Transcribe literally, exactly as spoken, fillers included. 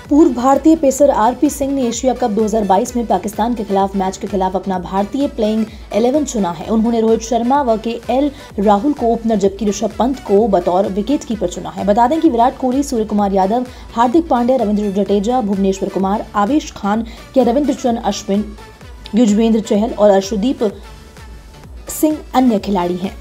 पूर्व भारतीय pacer RP Singh ने एशिया कप दो हज़ार बाईस में पाकिस्तान के खिलाफ मैच के खिलाफ अपना भारतीय प्लेइंग इलेवन चुना है। उन्होंने रोहित शर्मा व के एल राहुल को ओपनर जबकि ऋषभ पंत को बतौर विकेटकीपर चुना है। बता दें कि विराट कोहली, सूर्य कुमार यादव, हार्दिक पांड्या, रविंद्र जडेजा, भुवनेश्वर कुमार, आवेश खान, के रविंद्रचंद अश्विन, युजवेंद्र चहल और अर्शदीप सिंह अन्य खिलाड़ी हैं।